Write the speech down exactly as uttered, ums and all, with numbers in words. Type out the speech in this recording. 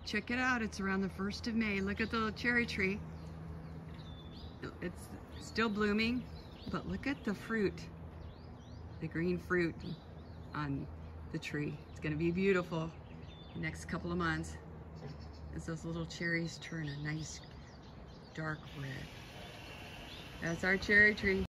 check it out. It's around the first of May. Look at the cherry tree. It's still blooming, but look at the fruit, the green fruit on the tree. It's gonna be beautiful the next couple of months as those little cherries turn a nice dark red. That's our cherry tree.